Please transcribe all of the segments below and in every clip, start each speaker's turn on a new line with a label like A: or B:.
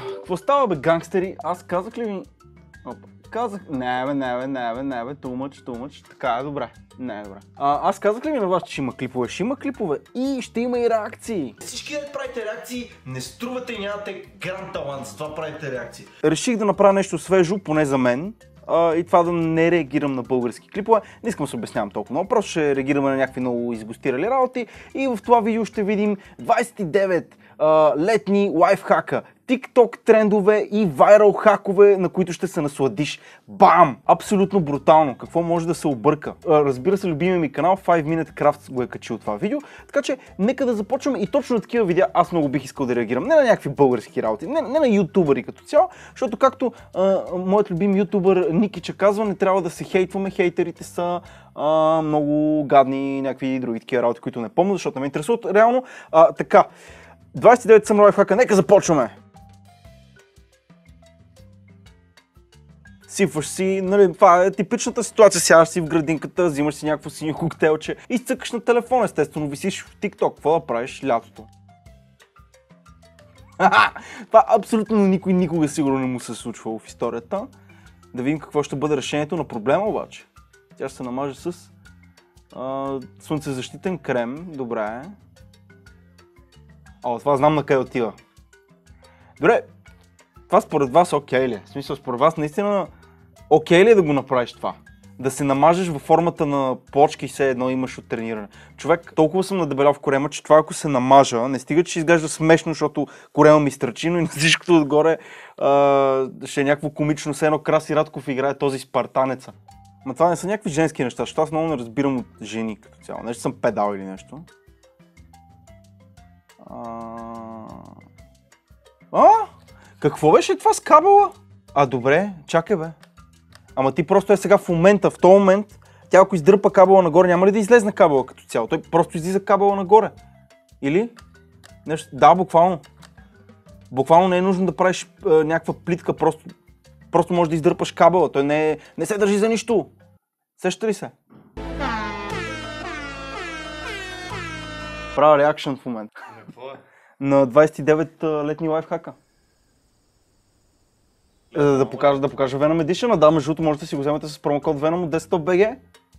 A: Какво става, бе, гангстери? Аз казах ли ви... Опа. Казах... Не, бе, тумъч. Така е, добре. Не е добре. Аз казах ли ви на вас, че има клипове? Ще има клипове и ще има и реакции.
B: Всички да правите реакции, не струвате и нямате грам талант, за това правите реакции.
A: Реших да направя нещо свежо, поне за мен. И това да не реагирам на български клипове. Не искам да се обяснявам толкова много, просто ще реагираме на някакви много изгостирали работи. И в това видео ще видим 29 летни лайфхака, TikTok трендове и вайрал хакове, на които ще се насладиш. Бам! Абсолютно брутално. Какво може да се обърка? Разбира се, любимия ми канал 5 Minute Crafts го е качил това видео, така че нека да започваме и точно на такива видеа аз много бих искал да реагирам. Не на някакви български работи, не на ютубъри като цяло, защото както моят любим ютубър Никича казва, не трябва да се хейтваме, хейтерите са много гадни, някакви други такива работи, които не помня, защото не ме интересуват реално. Така, 29 съм лайфхака, нека започваме! Сипваш си, нали, това е типичната ситуация, сядаш си в градинката, взимаш си някакво синьо коктейлче и цъкаш на телефона, естествено, висиш в TikTok. Какво да правиш лятото? Това абсолютно никой никога сигурно не му се случвало в историята. Да видим какво ще бъде решението на проблема обаче. Тя ще се намаже с слънцезащитен крем, добре. Това знам на къде отива. Добре, това според вас окей ли е? В смисъл, според вас наистина окей ли е да го направиш това? Да се намажеш във формата на плочки и все едно имаш от трениране. Човек, толкова съм надебелял в корема, че това ако се намажа, не стига, че изглежда смешно, защото корема ми стръчи, но и на всичкото отгоре ще е някакво комично, все едно Краси Радков играе този спартанеца. Ма това не са някакви женски неща, защото аз много не разбирам от жени като цяло. Нещо съм педал или нещо. Какво беше това с кабела? Добре, чакай бе. Ама ти просто е сега в момента, в този момент, тя ако издърпа кабела нагоре, няма ли да излезне кабела като цяло? Той просто излиза кабела нагоре. Или? Нещо... Да, буквално. Буквално не е нужно да правиш някаква плитка, просто можеш да издърпаш кабела. Той не се държи за нищо. Сеща ли се? Правя реакшън в момента. На 29 летни лайфхака. Да покажа Venom Edition, да, между другото можете да си го вземете с промокод Venom от 10 от BG.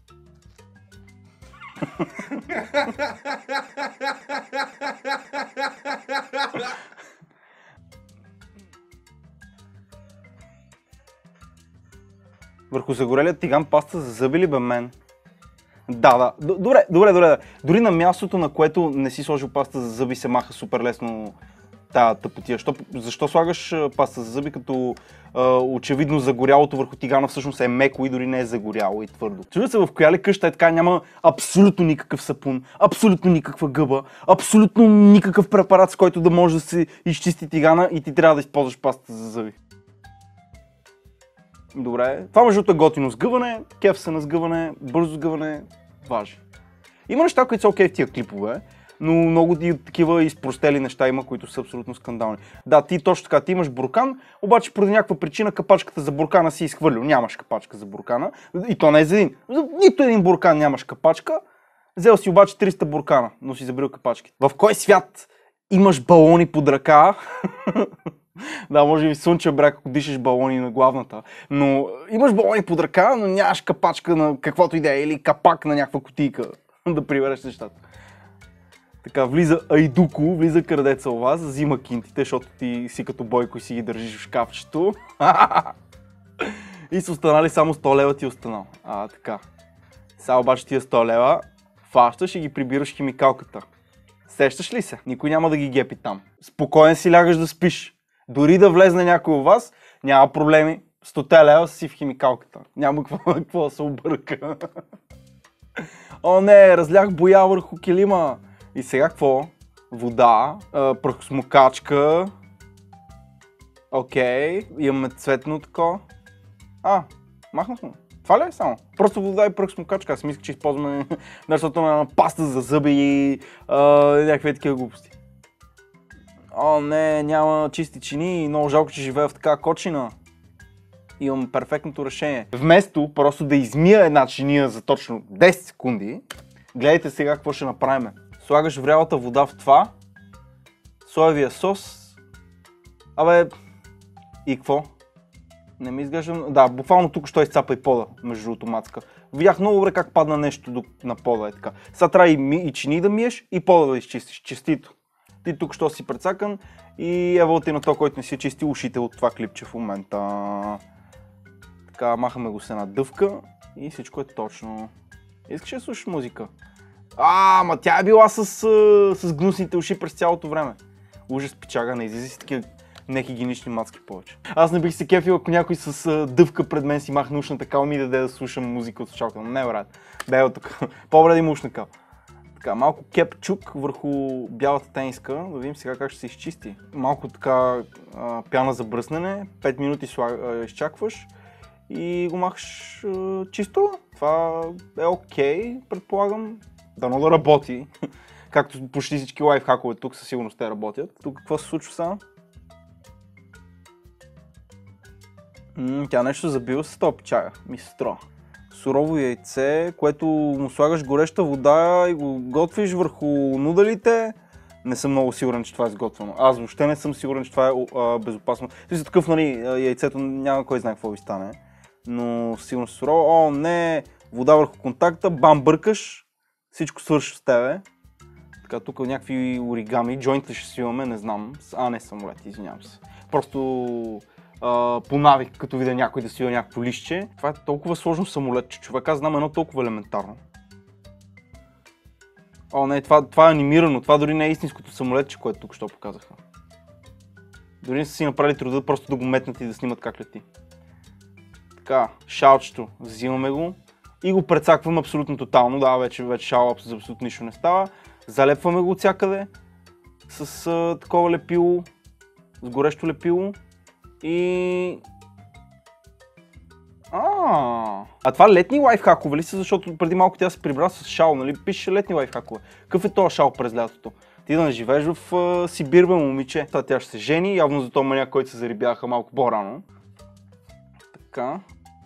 A: Върху загорелия тиган паста за зъби ли бе мен? Да. Добре. Дори на мястото, на което не си сложил паста за зъби, се маха супер лесно тая тъпотия. Защо слагаш паста за зъби, като очевидно загорялото върху тигана всъщност е меко и дори не е загоряло и твърдо? Чудя се в коя ли къща е така, няма абсолютно никакъв сапун, абсолютно никаква гъба, абсолютно никакъв препарат, с който да може да се изчисти тигана и ти трябва да използваш паста за зъби. Добре, това между е готино сгъване, кеф се на сгъване, бързо сгъване, важи. Има неща, които са окей в тия клипове, но много такива изпростели неща има, които са абсолютно скандални. Да, ти точно така, ти имаш буркан, обаче поради някаква причина капачката за буркана си изхвърлил. Нямаш капачка за буркана и то не е за един. За нито един буркан нямаш капачка, взел си обаче 300 буркана, но си забрил капачките. В кой свят имаш балони под ръка? Да, може би Слънчев бряг, ако дишаш балони на главната, но имаш балони под ръка, но нямаш капачка на каквото и да е, или капак на някаква кутийка да прибереш нещата. Така, влиза Айдуко, влиза крадеца у вас, взима кинтите, защото ти си като Бойко и си ги държиш в шкафчето. И са останали само 100 лева ти останал. Така. Сега обаче тия 100 лева фащаш и ги прибираш химикалката. Сещаш ли се? Никой няма да ги гепи там. Спокоен си лягаш да спиш. Дори да влезне някой у вас, няма проблеми. 100 лева си в химикалката. Няма какво да се обърка. О не, разлях боя върху килима. И сега какво? Вода, прахосмокачка. Окей, имаме цветно тако. Махнахме. Това ли е само? Просто вода и прахосмокачка. Аз мислях, че използваме нещото на паста за зъби и някакви такива глупости. О не, няма чисти чини, много жалко, че живея в такава кочина. Имам перфектното решение. Вместо просто да измия една чиния за точно 10 секунди, гледайте сега какво ще направим. Слагаш врялата вода в това, соевия сос. И какво? Не ми изглежда... Да, буквално тук що изцапа и пода, между другото мацка. Видях много добре как падна нещо на пода, е така. Сега трябва и чини да миеш и пода да изчистиш. Честито. Ти тук що си прецакан и ево ти на то, който не си чисти ушите от това клипче в момента. Така, махаме го с една дъвка и всичко е точно. Искаш да слушаш музика? Ма тя е била с гнусните уши през цялото време. Ужас, пичага, не излиза си такива нехигиенични мацки повече. Аз не бих се кефил, ако някой с дъвка пред мен си махне ушната кал и ми даде да слушам музика от началото. Не, брат. Бе от тук. По-добре да има ушна кал. Така, малко кепчук върху бялата тениска, да видим сега как ще се изчисти. Малко така пяна за бръснене, 5 минути изчакваш и го махаш чисто. Това е окей, предполагам. Дано да работи. Както почти всички лайфхакове тук със сигурност те работят. Тук какво се случва сега? Тя нещо забива с топ чая, ми се струва. Сурово яйце, което му слагаш гореща вода и го готвиш върху нудалите. Не съм много сигурен, че това е сготвено. Аз въобще не съм сигурен, че това е безопасно. Ти такъв, нали, яйцето няма кой знае какво ви стане. Но сигурно се сурово. Не, вода върху контакта, бам, бъркаш, всичко свърши с тебе. Така, тук някакви оригами, джойнт ли ще свиваме, не знам. Не самолет, извинявам се. Просто по навик, като видя някой да свива някакво листче. Това е толкова сложно самолет, че човек, аз знам едно толкова елементарно. Не, това е анимирано, това дори не е истинското самолетче, което тук що показаха. Дори не са си направили труда просто да го метнат и да снимат как лети. Така, шалчето, взимаме го и го прецакваме абсолютно тотално. Да, вече шал за абсолютно нищо не става. Залепваме го от всякъде с такова лепило, с горещо лепило. И... това летни лайфхакове ли са, защото преди малко тя се прибра с шал, нали? Пише летни лайфхакове. Какъв е този шал през лятото? Ти да не живееш в Сибир, бе, момиче. Тя ще се жени, явно за този маняк, който се зарибяха малко по-рано. Така.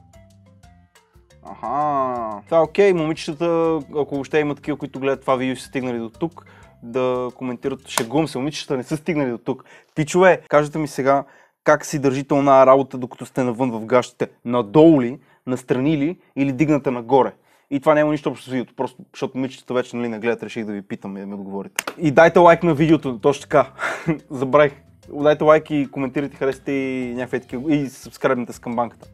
A: Това е окей, момичетата, ако въобще има такива, които гледат това видео и са стигнали до тук, да коментират. Шегувам се, момичетата не са стигнали до тук. Пичове, кажете ми сега, как си държите оная работа, докато сте навън в гащите? Надолу ли, настрани ли или дигната нагоре? И това няма нищо общо с видеото, просто защото момичетата вече нали, не гледат, реших да ви питам и да ми отговорите. И дайте лайк на видеото, точно така. Забравих. Дайте лайк и коментирайте, харесате и някакви такива и сабскрайбнете с камбанката.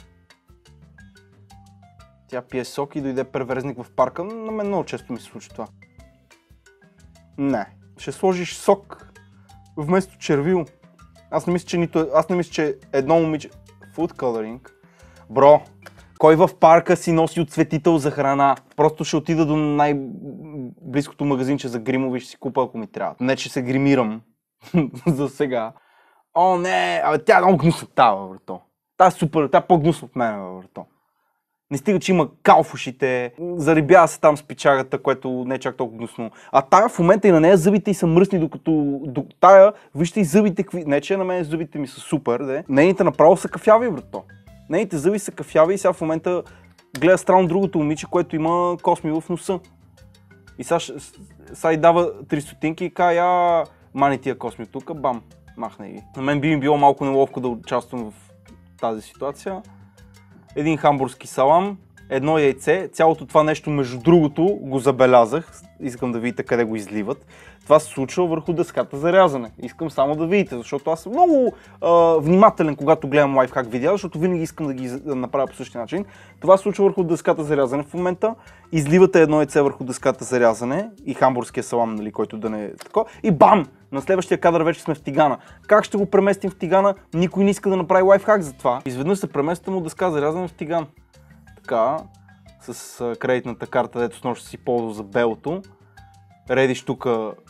A: Тя пие сок и дойде перверзник в парка, на мен много често ми се случва това. Не, ще сложиш сок вместо червил. Аз не мисля, че едно момиче... Food coloring? Бро, кой в парка си носи отцветител за храна? Просто ще отида до най-близкото магазинче за гримови и ще си купа, ако ми трябва. Не, че се гримирам за сега. Не, тя е много гнусна тава, брато. Тя е супер, тя е по-гнусна от мен, брато. Не стига, че има кал в ушите, зарибява се там с пичагата, което не е чак толкова гнусно. А тая в момента и на нея зъбите й са мръсни, докато тая, вижте и зъбите, не че на мен зъбите ми са супер, де. Нейните направо са кафяви, брато. Нейните зъби са кафяви и сега в момента гледа странно другото момиче, което има косми в носа. И сега й дава 3 стотинки и казва, мани тия косми тук, бам, махне ги. На мен би ми било малко неловко да участвам в тази ситуация. Един хамбургски салам, едно яйце, цялото това нещо между другото го забелязах, искам да видите къде го изливат. Това се случва върху дъската за рязане. Искам само да видите, защото аз съм много внимателен, когато гледам лайфхак видеа, защото винаги искам да ги направя по същия начин. Това се случва върху дъската за рязане в момента. Изливате едно яйце върху дъската за рязане и хамбургския салам, нали, който да не е такова. И бам! На следващия кадър вече сме в тигана. Как ще го преместим в тигана? Никой не иска да направи лайфхак за това. Изведнъж се премествам от дъска за рязане в тиган. Така, с кредитната карта, дето с нощ си ползва за белото. Редиш тук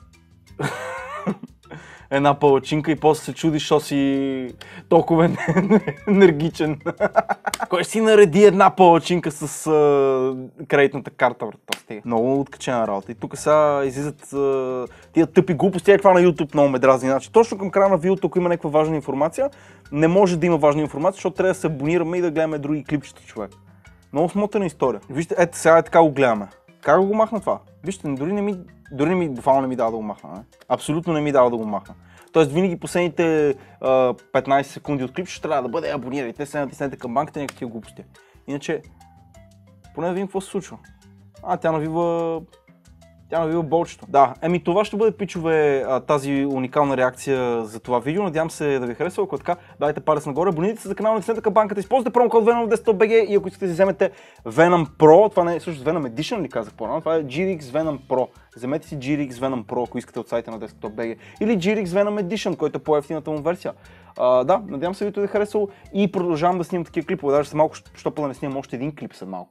A: една палачинка и после се чудиш, що си толкова енергичен. Кой си нареди една палачинка с кредитната карта, брат? Много откачена работа. И тук сега излизат тия тъпи глупости. Това на YouTube много ме дразни. Значи, точно към края на видеото, ако има някаква важна информация, не може да има важна информация, защото трябва да се абонираме и да гледаме други клипчета, човек. Много смотана история. Вижте, ето сега така го гледаме. Как го махна това? Вижте, дори не ми буквално не ми дава да го махна. Не? Абсолютно не ми дава да го махна. Тоест винаги последните 15 секунди от клип ще трябва да бъде абонирайте, се натиснете към банката, някакви глупости. Иначе, поне да видим какво се случва. Тя навива болчето. Да, това ще бъде, пичове, тази уникална реакция за това видео. Надявам се да ви хареса. Ако така, дайте палец нагоре, абонирайте се за канала, натиснете към банката, използвайте промокод Venom в DesktopBG и ако искате да си вземете Venom Pro, това не е всъщност Venom Edition ли казах по-рано, това е GRX Venom Pro. Вземете си GRX Venom Pro, ако искате от сайта на DesktopBG, или GRX Venom Edition, който е по-ефтината му версия. Да, надявам се видеото да е харесало и продължавам да снимам такива клипове. Даже след малко, защото да не снимам още един клип след малко.